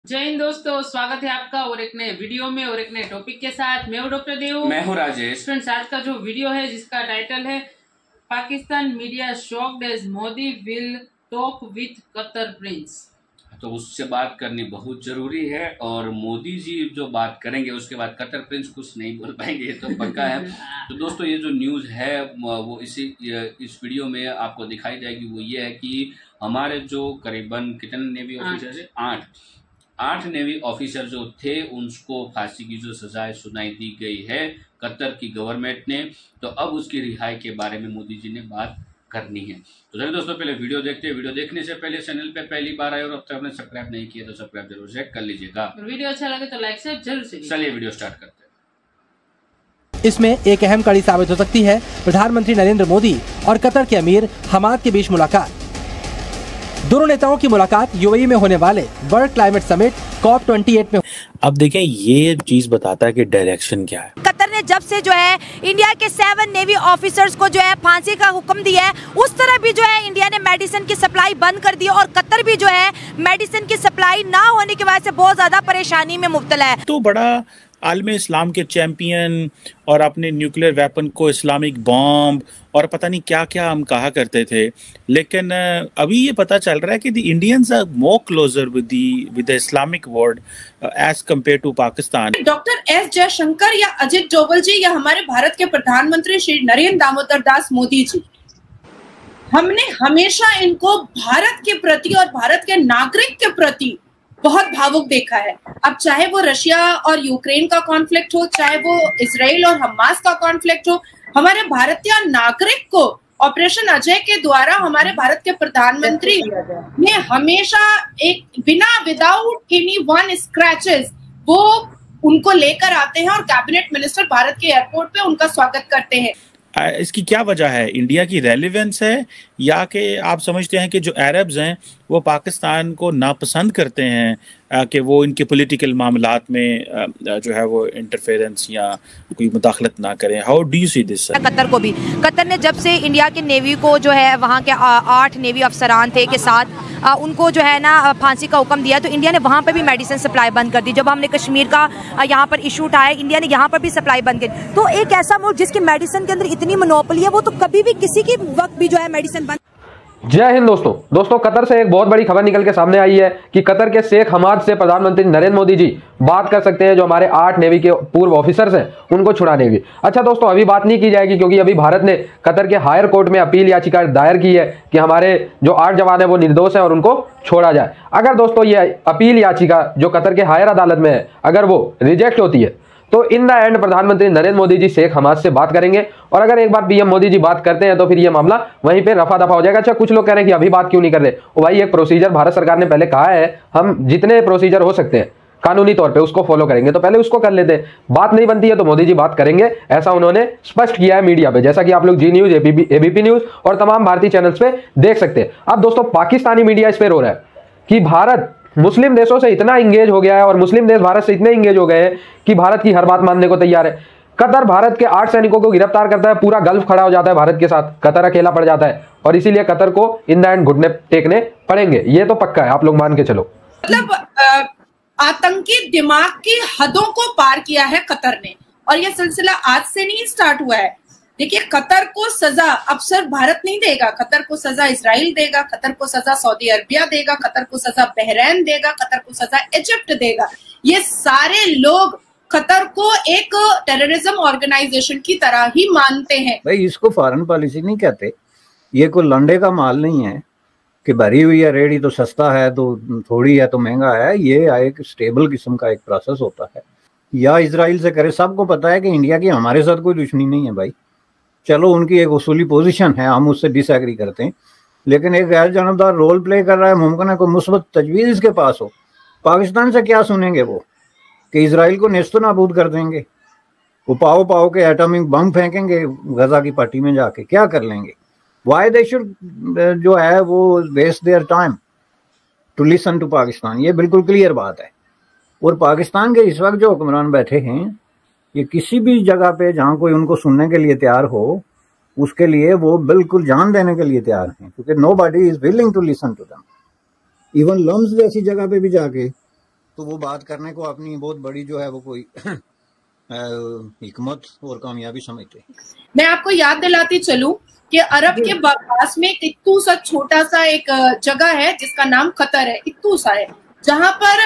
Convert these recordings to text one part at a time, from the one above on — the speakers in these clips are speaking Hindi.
जय हिंद दोस्तों, स्वागत है आपका और एक नए वीडियो में और एक नए टॉपिक के साथ। मैं हूं डॉक्टर देव, मैं हूं राजेश। फ्रेंड्स, आज का जो वीडियो है जिसका टाइटल है Pakistan media shocked as Modi will talk with Qatar prince, तो उससे बात करनी बहुत जरूरी है और मोदी जी जो बात करेंगे उसके बाद कतर प्रिंस कुछ नहीं बोल पाएंगे, ये तो पक्का है। तो दोस्तों ये जो न्यूज़ है वो इस वीडियो में आपको दिखाई जाएगी। वो ये है कि हमारे जो करीबन कितने नेवी ऑफिसर है, आठ नेवी ऑफिसर जो थे उनको फांसी की जो सजाएं सुनाई दी गई है कतर की गवर्नमेंट ने। तो अब उसकी रिहाई के बारे में मोदी जी ने बात करनी है। तो चलिए दोस्तों पहले वीडियो देखते हैं। वीडियो देखने से पहले चैनल पे पहली बार आए और अब तक आपने सब्सक्राइब नहीं किया तो सब्सक्राइब जरूर से कर लीजिएगा। वीडियो अच्छा लगे तो लाइक से जरूर से। चलिए वीडियो स्टार्ट करते हैं। इसमें एक अहम कड़ी साबित हो सकती है प्रधानमंत्री नरेंद्र मोदी और कतर के अमीर हमाद के बीच मुलाकात। दोनों नेताओं की मुलाकात यूएई में होने वाले वर्ल्ड क्लाइमेट समिट COP28 में। अब देखें ये चीज बताता है कि डायरेक्शन क्या है। कतर ने जब से जो है इंडिया के 7 नेवी ऑफिसर्स को जो है फांसी का हुक्म दिया है, उस तरह भी जो है इंडिया ने मेडिसिन की सप्लाई बंद कर दी और कतर भी जो है मेडिसिन की सप्लाई ना होने की वजह से बहुत ज्यादा परेशानी में मुब्तला है। तो बड़ा आलम इस्लाम के चैंपियन और अपने न्यूक्लियर वेपन को इस्लामिक बॉम्ब और पता नहीं क्या क्या हम कहा करते थे, लेकिन अभी ये पता चल रहा है कि the Indians are more closer with the Islamic world as compare to Pakistan. Doctor S Jaishankar या अजित डोवल जी या हमारे भारत के प्रधानमंत्री श्री नरेंद्र दामोदर दास मोदी जी, हमने हमेशा इनको भारत के प्रति और भारत के नागरिक के प्रति बहुत भावुक देखा है। अब चाहे वो रशिया और यूक्रेन का कॉन्फ्लिक्ट हो, चाहे वो इजराइल और हमास का कॉन्फ्लिक्ट हो, हमारे भारतीय नागरिक को ऑपरेशन अजय के द्वारा हमारे भारत के प्रधानमंत्री ने हमेशा एक विदाउट एनी वन स्क्रैचेस वो उनको लेकर आते हैं और कैबिनेट मिनिस्टर भारत के एयरपोर्ट पे उनका स्वागत करते हैं। इसकी क्या वजह है? इंडिया की रेलेवेंस है या कि आप समझते हैं कि जो अरब्स हैं वो पाकिस्तान को नापसंद करते हैं कि वो इनके पॉलिटिकल मामलात में जो है वो इंटरफेरेंस या कोई मुदाखलत ना करें? How do you see this? Qatar ने जब से इंडिया के नेवी को जो है वहाँ के 8 नेवी अफसरान थे के साथ उनको जो है ना फांसी का हुक्म दिया, तो इंडिया ने वहाँ पर भी मेडिसिन सप्लाई बंद कर दी। जब हमने कश्मीर का यहाँ पर इशू उठाया, इंडिया ने यहाँ पर भी सप्लाई बंद की। तो एक ऐसा मुल्क जिसकी मेडिसिन के अंदर इतनी मोनोपोली है, वो तो कभी भी किसी की वक्त भी जो है मेडिसिन बंद। जय हिंद दोस्तों, कतर से एक बहुत बड़ी खबर निकल के सामने आई है कि कतर के शेख हमाद से प्रधानमंत्री नरेंद्र मोदी जी बात कर सकते हैं। जो हमारे 8 नेवी के पूर्व ऑफिसर्स हैं उनको छुड़ाने की। अच्छा दोस्तों, अभी बात नहीं की जाएगी क्योंकि अभी भारत ने कतर के हायर कोर्ट में अपील याचिका दायर की है कि हमारे जो 8 जवान है वो निर्दोष है और उनको छोड़ा जाए। अगर दोस्तों ये अपील याचिका जो कतर के हायर अदालत में है, अगर वो रिजेक्ट होती है तो इन द एंड प्रधानमंत्री नरेंद्र मोदी जी शेख हमाद से बात करेंगे और अगर एक बार पीएम मोदी जी बात करते हैं तो फिर ये मामला वहीं पे रफा दफा हो जाएगा। अच्छा, कुछ लोग कह रहे हैं कि अभी बात क्यों नहीं कर रहे? वो भाई एक प्रोसीजर भारत सरकार ने पहले कहा है, हम जितने प्रोसीजर हो सकते हैं कानूनी तौर पे उसको फॉलो करेंगे, तो पहले उसको कर लेते हैं। बात नहीं बनती है तो मोदी जी बात करेंगे, ऐसा उन्होंने स्पष्ट किया है मीडिया पे, जैसा कि आप लोग जी न्यूज, एबीपी न्यूज और तमाम भारतीय चैनल्स पे देख सकते हैं। अब दोस्तों पाकिस्तानी मीडिया इस पे रो रहा है कि भारत मुस्लिम देशों से इतना इंगेज हो गया है और मुस्लिम देश भारत से इतने इंगेज हो गए हैं कि भारत की हर बात मानने को तैयार है। कतर भारत के 8 सैनिकों को गिरफ्तार करता है, पूरा गल्फ खड़ा हो जाता है भारत के साथ, कतर अकेला पड़ जाता है और इसीलिए कतर को इन द एंड घुटने टेकने पड़ेंगे। ये तो पक्का है, आप लोग मान के चलो। मतलब आतंकी दिमाग की हदों को पार किया है कतर ने और यह सिलसिला आज से नहीं स्टार्ट हुआ है। देखिए, कतर को सजा अब सिर्फ भारत नहीं देगा, कतर को सजा इजराइल देगा, कतर को सजा सऊदी अरबिया देगा, कतर को सजा बहरीन देगा, कतर को सजा इजिप्ट देगा। ये सारे लोग कतर को एक टेररिज्म ऑर्गेनाइजेशन की तरह ही मानते हैं। भाई इसको फॉरेन पॉलिसी नहीं कहते, ये कोई लंडे का माल नहीं है कि भरी हुई है रेडी तो सस्ता है तो थोड़ी है तो महंगा है। ये एक स्टेबल किस्म का एक प्रोसेस होता है। या इजराइल से करे, सबको पता है कि इंडिया की हमारे साथ कोई दुश्मनी नहीं है भाई। चलो उनकी एक उसूली पोजीशन है, हम उससे डिसएग्री करते हैं, लेकिन एक गैर जानबदार रोल प्ले कर रहा है। मुमकिन है कोई मुस्बत तजवीज़ इसके पास हो। पाकिस्तान से क्या सुनेंगे वो कि इजराइल को नेस्तो नाबूद कर देंगे, वो पाओ के एटॉमिक बम फेंकेंगे गजा की पट्टी में जाके, क्या कर लेंगे? वाई दे शुड जो है वो waste their time to listen to Pakistan. ये बिल्कुल क्लियर बात है। और पाकिस्तान के इस वक्त जो हुक्मरान बैठे हैं, ये किसी भी जगह पे जहाँ कोई उनको सुनने के लिए तैयार हो उसके लिए वो बिल्कुल जान देने के लिए तैयार हैं, क्योंकि nobody is willing to listen to them. Even LUMS जैसी जगह पे भी जाके तो वो बात करने को अपनी बहुत बड़ी जो है वो कोई हिकमत और कामयाबी समझते हैं। मैं आपको याद दिलाती चलूं कि अरब के पास में इत्तू सा छोटा सा एक जगह है जिसका नाम कतर है, इत्तू सा है, जहां पर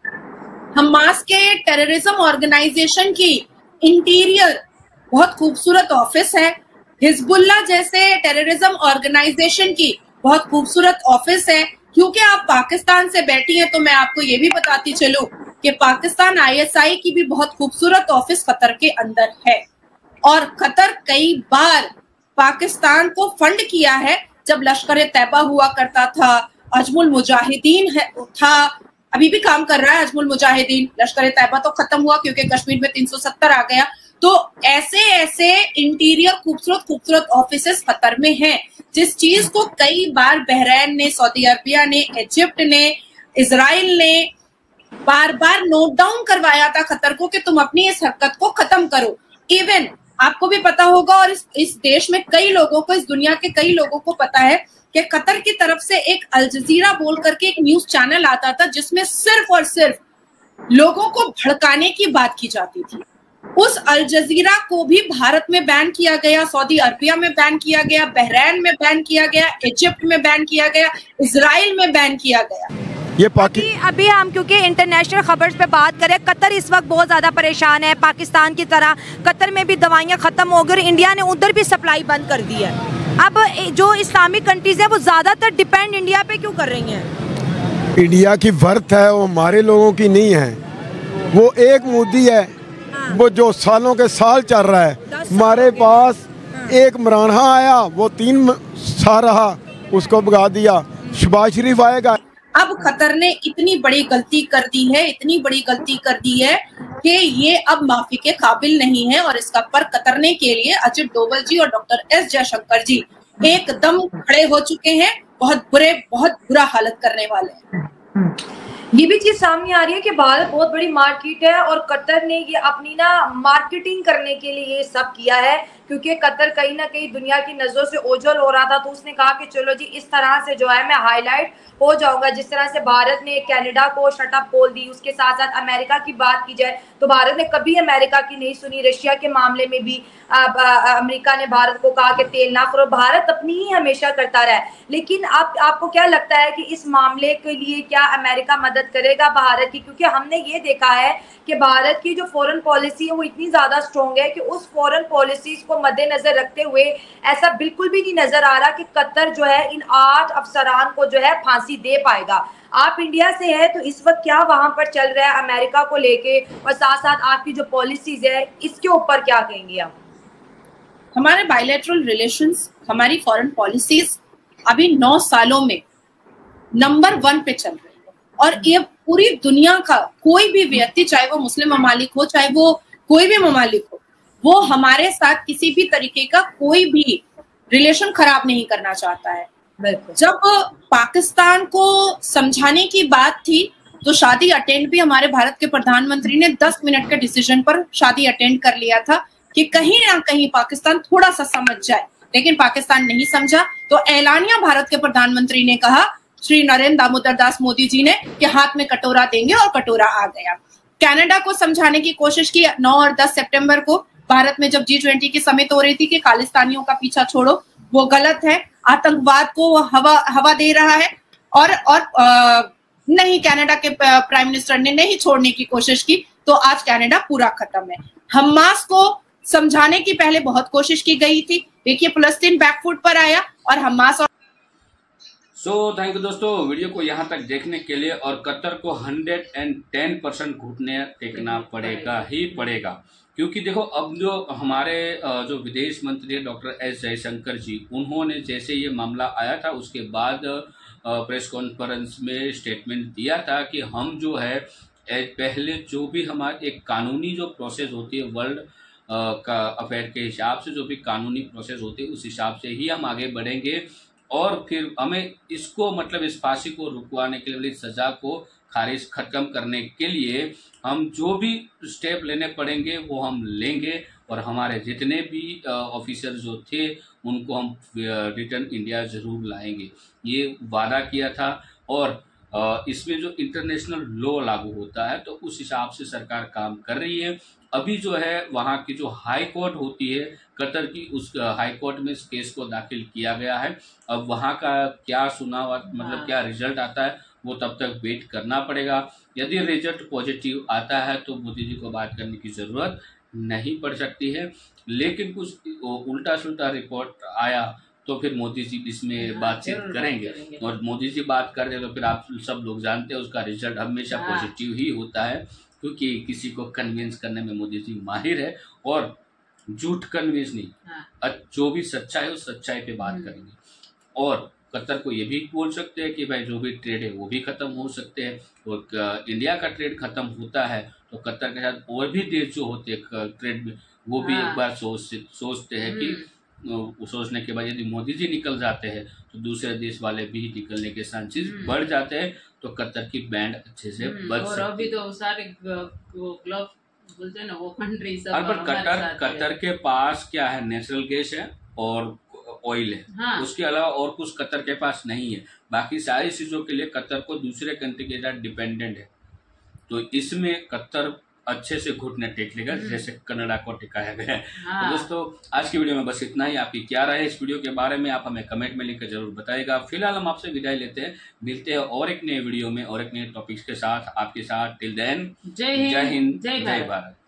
हमास के टेररिज्म ऑर्गेनाइजेशन की इंटीरियर बहुत खूबसूरत ऑफिस है, हिजबुल्लाह जैसे टेररिज्म ऑर्गेनाइजेशन की बहुत खूबसूरत ऑफिस है। क्योंकि आप पाकिस्तान से बैठी हैं तो मैं आपको ये भी बताती चलूं कि पाकिस्तान ISI की भी बहुत खूबसूरत ऑफिस कतर के अंदर है, और कतर कई बार पाकिस्तान को फंड किया है। जब लश्कर तैयबा हुआ करता था, अजमुल मुजाहिदीन था, अभी भी काम कर रहा है अजमुल मुजाहिदीन, लश्कर तैयबा तो खत्म हुआ क्योंकि कश्मीर में 370 आ गया। तो ऐसे ऐसे इंटीरियर खूबसूरत खूबसूरत ऑफिसेस कतर में हैं, जिस चीज को कई बार बहरीन ने, सऊदी अरबिया ने, इजिप्ट ने, इजराइल ने बार बार नोट डाउन करवाया था कतर को कि तुम अपनी इस हरकत को खत्म करो। इवन आपको भी पता होगा, और इस देश में कई लोगों को, इस दुनिया के कई लोगों को पता है कि कतर की तरफ से एक अल जजीरा बोल करके एक न्यूज चैनल आता था जिसमें सिर्फ और सिर्फ लोगों को भड़काने की बात की जाती थी। उस अल जजीरा को भी भारत में बैन किया गया, सऊदी अरबिया में बैन किया गया, बहरीन में बैन किया गया, इजिप्ट में बैन किया गया, इजराइल में बैन किया गया। ये अभी हम क्योंकि इंटरनेशनल खबर्स पे बात करें, कतर इस वक्त बहुत ज्यादा परेशान है। पाकिस्तान की तरह कतर में भी दवाइयां खत्म हो गई और इंडिया ने उधर भी सप्लाई बंद कर दी है। अब जो इस्लामिक कंट्रीज है वो ज्यादातर डिपेंड इंडिया पे क्यों कर रही हैं? इंडिया की वर्थ है, वो हमारे लोगों की नहीं है। वो एक मोदी है, वो जो सालों के साल चल रहा है। हमारे पास एक मराना आया, वो 3 साल रहा, उसको भगा दिया। शहबाज शरीफ आएगा। अब कतर ने इतनी बड़ी गलती कर दी है, इतनी बड़ी गलती कर दी है कि ये अब माफी के काबिल नहीं है, और इसका पर कतरने के लिए अजित डोवल जी और डॉक्टर S जयशंकर जी एकदम खड़े हो चुके हैं। बहुत बुरा हालत करने वाले हैं। ये भी चीज सामने आ रही है कि भारत बहुत बड़ी मार्केट है और कतर ने ये अपनी मार्केटिंग करने के लिए ये सब किया है, क्योंकि कतर कहीं ना कहीं दुनिया की नजरों से ओझल हो रहा था। तो उसने कहा कि चलो जी इस तरह से जो है मैं हाईलाइट हो जाऊंगा। जिस तरह से भारत ने कनाडा को शटअप बोल दी, उसके साथ साथ अमेरिका की बात की जाए तो भारत ने कभी अमेरिका की नहीं सुनी। रशिया के मामले में भी अमेरिका ने भारत को कहा कि तेल ना करो, भारत अपनी ही हमेशा करता रहा है। लेकिन आपको क्या लगता है कि इस मामले के लिए क्या अमेरिका मदद करेगा भारत की? क्योंकि हमने ये देखा है कि भारत की जो फॉरेन पॉलिसी है वो इतनी ज्यादा स्ट्रॉन्ग है कि उस फॉरेन पॉलिसीज को मद्देनजर रखते हुए ऐसा बिल्कुल भी नहीं नजर आ रहा कि कतर जो है इन 8 अफसरान को जो है फांसी दे पाएगा। आप इंडिया से है तो इस वक्त क्या वहां पर चल रहा है अमेरिका को लेके, और साथ साथ आपकी जो पॉलिसीज है इसके ऊपर क्या कहेंगे आप? हमारे बायलैटरल रिलेशंस, हमारी फॉरेन पॉलिसीज अभी 9 सालों में नंबर 1 पे चल रही है, और ये पूरी दुनिया का कोई भी व्यक्ति, चाहे वो मुस्लिम ममालिक हो, चाहे वो कोई भी ममालिक हो, वो हमारे साथ किसी भी तरीके का कोई भी रिलेशन खराब नहीं करना चाहता है। जब पाकिस्तान को समझाने की बात थी तो शादी अटेंड भी हमारे भारत के प्रधानमंत्री ने 10 मिनट के डिसीजन पर शादी अटेंड कर लिया था कि कहीं ना कहीं पाकिस्तान थोड़ा सा समझ जाए, लेकिन पाकिस्तान नहीं समझा। तो ऐलानिया भारत के प्रधानमंत्री ने कहा, श्री नरेंद्र दामोदर दास मोदी जी ने, कि हाथ में कटोरा देंगे, और कटोरा आ गया। कनाडा को समझाने की कोशिश की 9 और 10 सितंबर को भारत में जब G20 की समिट हो रही थी कि खालिस्तानियों का पीछा छोड़ो, वो गलत है, आतंकवाद को हवा दे रहा है, और नहीं, कनाडा के प्राइम मिनिस्टर ने नहीं छोड़ने की कोशिश की, तो आज कनाडा पूरा खत्म है। हमास को समझाने की पहले बहुत कोशिश की गई थी, देखिए फलस्तीन बैकफुट पर आया, और हमास थैंक यू दोस्तों वीडियो को यहाँ तक देखने के लिए। और कतर को 110% घुटने टेकना पड़ेगा ही पड़ेगा, क्योंकि देखो अब जो हमारे जो विदेश मंत्री डॉक्टर S जयशंकर जी, उन्होंने जैसे ये मामला आया था उसके बाद प्रेस कॉन्फ्रेंस में स्टेटमेंट दिया था कि हम जो है पहले जो भी हमारे एक कानूनी जो प्रोसेस होती है वर्ल्ड का अफेयर के हिसाब से, जो भी कानूनी प्रोसेस होती है उस हिसाब से ही हम आगे बढ़ेंगे, और फिर हमें इसको मतलब इस फांसी को रुकवाने के लिए, सजा को खारिज खत्म करने के लिए हम जो भी स्टेप लेने पड़ेंगे वो हम लेंगे, और हमारे जितने भी ऑफिसर जो थे उनको हम रिटर्न इंडिया जरूर लाएंगे, ये वादा किया था। और इसमें जो इंटरनेशनल लॉ लागू होता है तो उस हिसाब से सरकार काम कर रही है। अभी जो है वहाँ की जो हाई कोर्ट होती है कतर की, उस हाई कोर्ट में इस केस को दाखिल किया गया है। अब वहाँ का क्या मतलब क्या रिजल्ट आता है वो तब तक वेट करना पड़ेगा। यदि रिजल्ट पॉजिटिव आता है तो मोदी जी को बात करने की जरूरत नहीं पड़ सकती है, लेकिन कुछ उल्टा सुल्टा रिपोर्ट आया तो फिर मोदी जी इसमें बातचीत करेंगे। और मोदी जी बात कर रहे तो फिर आप सब लोग जानते हैं उसका रिजल्ट हमेशा पॉजिटिव ही होता है, क्योंकि किसी को कन्विंस करने में मोदी जी माहिर है और झूठ कन्विंस नहीं, जो भी सच्चाई है उस सच्चाई पे बात करेंगे। और कतर को ये भी बोल सकते हैं कि भाई जो भी ट्रेड है वो भी खत्म हो सकते हैं, और इंडिया का ट्रेड खत्म होता है तो कतर के साथ और भी देश जो होते हैं ट्रेड में वो भी एक बार सोचते हैं कि सोचने के बाद यदि मोदी जी निकल जाते हैं तो दूसरे देश वाले भी निकलने के चांसेस बढ़ जाते हैं, तो कतर की बैंड अच्छे से बच सकती है। और अभी तो सारे ग्लोब बोलते हैं ना वो कंट्री सब, पर कतर के पास क्या है, नेचुरल गैस है और ऑयल है, उसके अलावा और कुछ कतर के पास नहीं है। बाकी सारी चीजों के लिए कतर को दूसरे कंट्री के साथ डिपेंडेंट है, तो इसमें कतर अच्छे से घुटने टेक लेगा जैसे कनाडा को टिकाया गया है। तो दोस्तों आज की वीडियो में बस इतना ही। आपकी क्या राय है इस वीडियो के बारे में आप हमें कमेंट में लिखकर जरूर बताइएगा। फिलहाल हम आपसे विदाई लेते हैं, मिलते हैं और एक नए वीडियो में और एक नए टॉपिक्स के साथ आपके साथ। टिल देन जय हिंद जय भारत।